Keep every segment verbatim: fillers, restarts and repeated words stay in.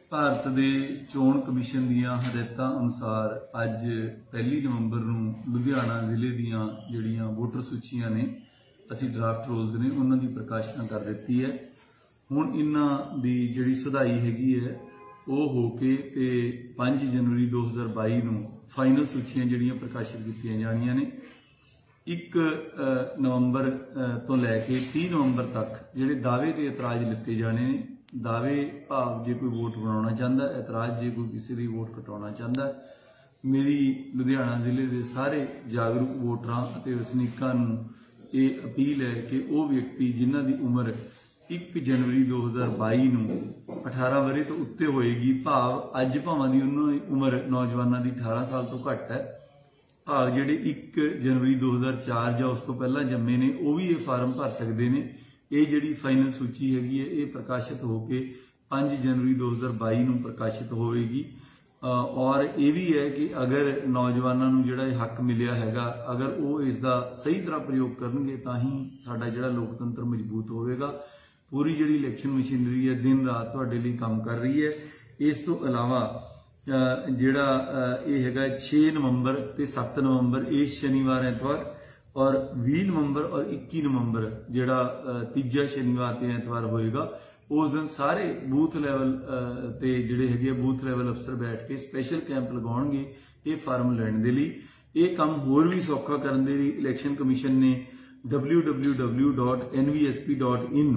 ਭਾਰਤ ਦੇ ਚੋਣ ਕਮਿਸ਼ਨ ਦੀਆਂ ਹਦਾਇਤਾਂ ਅਨੁਸਾਰ ਅੱਜ ਪਹਿਲੀ ਨਵੰਬਰ ਨੂੰ ਲੁਧਿਆਣਾ ਜ਼ਿਲ੍ਹੇ ਦੀਆਂ ਜਿਹੜੀਆਂ ਵੋਟਰ ਸੂਚੀਆਂ ਨੇ ਅਸੀਂ ਡਰਾਫਟ ਰੋਲਸ ਨੇ ਉਹਨਾਂ ਦੀ ਪ੍ਰਕਾਸ਼ਨਾ ਕਰ ਦਿੱਤੀ ਹੈ। ਹੁਣ ਇਹਨਾਂ ਦੀ ਜਿਹੜੀ ਸੁਧਾਈ ਹੈਗੀ ਹੈ ਉਹ ਹੋ ਕੇ ਤੇ ਪੰਜ ਜਨਵਰੀ ਦੋ ਹਜ਼ਾਰ ਬਾਈ ਨੂੰ ਫਾਈਨਲ ਸੂਚੀਆਂ ਜਿਹੜੀਆਂ ਪ੍ਰਕਾਸ਼ਿਤ ਕੀਤੀਆਂ ਜਾਣੀਆਂ ਨੇ। ਇੱਕ ਨਵੰਬਰ ਤੋਂ ਲੈ ਕੇ तीह नवंबर तक ਜਿਹੜੇ ਦਾਅਵੇ ਤੇ ਇਤਰਾਜ਼ ਲਿੱਤੇ ਜਾਣੇ ਨੇ। दावे भाव जे कोई वोट बनाना चाहता, एतराज जे कोई किसी की वोट कटाना चाहता, मेरी लुधियाना जिले के सारे जागरूक वोटरां अते वसनीकां नूं ये अपील है कि वो व्यक्ति जिन्हां दी उम्र एक जनवरी दो हज़ार बाई नूं अठारह वरे तो उत्ते होएगी, भाव अज भावां दी उन्हां दी उम्र नौजवानों की अठारह साल तो घट है, भाव जिहड़े एक जनवरी दो हज़ार चार जां उस तो पहलां जम्मे ने वो भी ये फार्म भर सकते हैं। ये जिहड़ी फाइनल सूची हैगी है ये प्रकाशित होकर पाँच जनवरी दो हज़ार बाई नूं प्रकाशित होएगी। और ये भी है कि अगर नौजवानों नूं जिहड़ा हक मिलिया हैगा, अगर वो इसका सही तरह प्रयोग करनगे तां ही साडा जिहड़ा लोकतंत्र मजबूत होवेगा। पूरी जिहड़ी इलैक्शन मशीनरी है दिन रात तुहाडे लई काम कर रही है। इस तो इलावा जिहड़ा ये हैगा छे नवंबर ते सत्त नवंबर इस शनिवार एतवार और बीस नवंबर और इक्की नवंबर जिहड़ा तीजा शनिवार ते एतवार होएगा, उस दिन सारे बूथ लैवल ते जिहड़े हैगे बूथ लैवल अफसर बैठ के स्पैशल कैंप लगाउणगे ये फार्म लैण दे लई। ये काम होर भी सौखा करन दे लई इलैक्शन कमीशन ने W W W dot N V S P dot in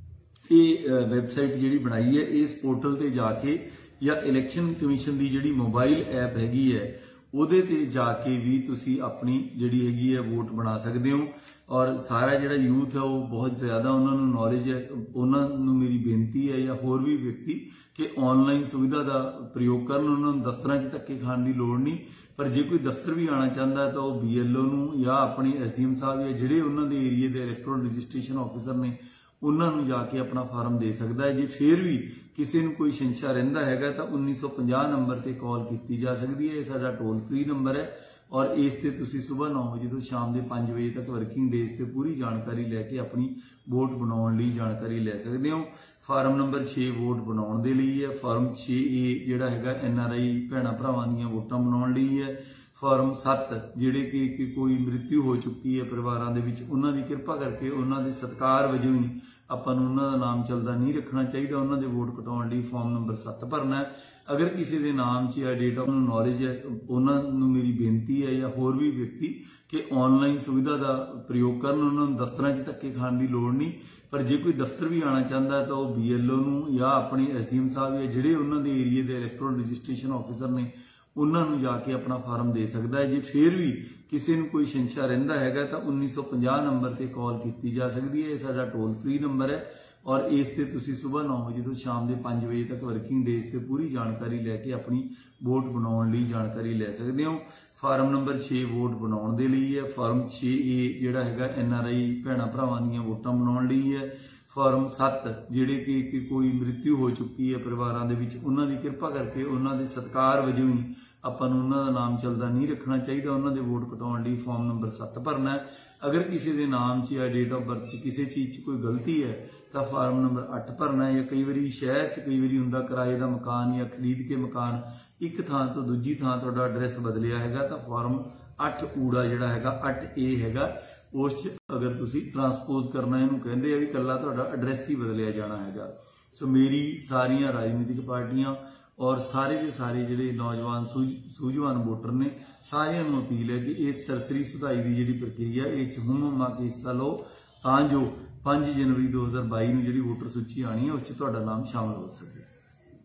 ये वैबसाइट जिहड़ी बनाई है, इस पोर्टल ते जाके या इलैक्शन कमीशन की जिहड़ी मोबाइल ऐप हैगी है ਉਹਦੇ ਤੇ जाके भी तुसी अपनी जिहड़ी हैगी है वोट बना सकते हो। और सारा जिहड़ा यूथ है वो बहुत ज़्यादा उन्होंने नॉलेज है, उन्होंने मेरी बेनती है या होर भी व्यक्ति कि ऑनलाइन सुविधा का प्रयोग करन, उन्होंने दफ्तर च धक्के खाण की लोड़ नहीं। पर जे कोई दफ्तर भी आना चाहता है तो वह बी एल ओ नूं या अपने एस डी एम साहब या जिहड़े उन्होंने एरिए के इलैक्टोरल रजिस्ट्रेशन ऑफिसर ने उन्होंने जाके अपना फार्म दे सकता है। जे फिर भी किसी को कोई शंशा रहिंदा हैगा तो उन्नीस सौ पचास नंबर पर कॉल की जा सकती है। यह साडा टोल फ्री नंबर है और इस ते तुसी सुबह नौ बजे तो शाम के पाँच बजे तक वर्किंग डेज से पूरी जानकारी लैके अपनी वोट बनाने लई जानकारी लै सकते हो। फार्म नंबर छे वोट बनाने दे लई है। फार्म छे ए जिहड़ा हैगा एन आर आई भैणां भरावां दीयां वोटां बनाने लई है। फार्म सत्त जिहड़े कि, कि कोई मृत्यु हो चुकी है परिवारां दे विच, उन्हां दी किरपा करके उन्हां दे सत्कार वजों ही आपां नूं उन्हां दा नाम चलदा नहीं रखना चाहिए। उन्हां दे वोट कटाउण लई फॉर्म नंबर सत्त भरना है। अगर किसी के नाम च या डेट ऑफ नॉलेज है, उन्होंने मेरी बेनती है या होर भी व्यक्ति कि ऑनलाइन सुविधा का प्रयोग करन, उन्होंने दफ्तर च धक्के खाण की लोड़ नहीं। पर जे कोई दफ्तर भी आना चाहता है तो वह बी एल ओ नूं या अपने एस डी एम साहब या जिहड़े उन्होंने एरिए के इलैक्टोरल रजिस्ट्रेशन ऑफिसर ने उन्होंने जाके अपना फार्म दे सकता है। जे फिर भी किसी को कोई शंशा रहिंदा हैगा तो उन्नीस सौ पचास नंबर पर कॉल की जा सकती है। यह साडा टोल फ्री नंबर है और इस ते तुसी सुबह नौ बजे तो शाम के पाँच बजे तक वर्किंग डेज से पूरी जानकारी लैके अपनी वोट बनाने लई जानकारी लै सकते हो। फार्म नंबर छे वोट बनाने दे लई है। फार्म छे ए जिहड़ा हैगा एन आर आई भैणां भरावां दीयां वोटां बनाने लई है। फार्म सत्त जिहड़े कि, कि कोई मृत्यु हो चुकी है परिवारां दे विच, उन्हां दी किरपा करके उन्हां दे सत्कार वजों ही आपां नूं उन्हां दा नाम चलदा नहीं रखना चाहिए। उन्हां दे वोट कटाउण लई फॉर्म नंबर सत्त भरना है। अगर किसी के नाम च या डेट ऑफ बर्थ च किसी चीज़ च कोई गलती है तो फार्म नंबर अठ भरना है। या कई बारी शहर च कई बारी हुंदा किराए का मकान या खरीद के मकान एक थां तो दूजी थां तुहाडा एड्रैस बदलिया हैगा तो फार्म अठ ऊड़ा जिहड़ा हैगा अठ ए हैगा उस च अगर तुसी ट्रांसपोज करना, इहनूं कहंदे आ भी कल्ला तुहाडा एड्रैस ही बदलिया जाना हैगा। सो मेरी सारियां राजनीतिक पार्टियां और सारे के सारे जिहड़े नौजवान सूझ सूझवान वोटर ने सारियां नूं अपील है कि इस सरसरी सुधाई की जिहड़ी प्रक्रिया इस हुम हुमा के हिस्सा लो तां जो पाँच जनवरी दो हज़ार बाई नूं जिहड़ी वोटर सूची आनी है उस च तुहाडा नाम शामिल हो सके।